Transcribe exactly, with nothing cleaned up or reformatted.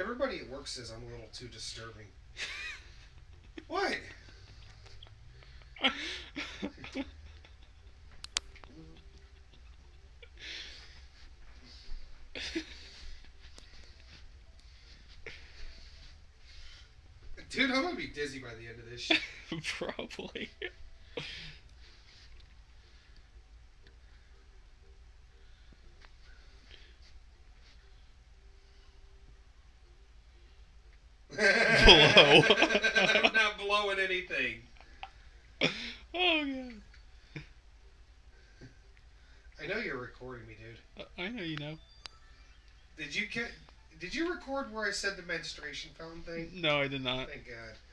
Everybody at work says I'm a little too disturbing. What? Dude, I'm gonna be dizzy by the end of this shit. Probably. Blow. I'm not blowing anything. Oh, God. I know you're recording me, dude. Uh, I know you know. Did you get... Did you record where I said the menstruation fountain thing? No, I did not. Thank God.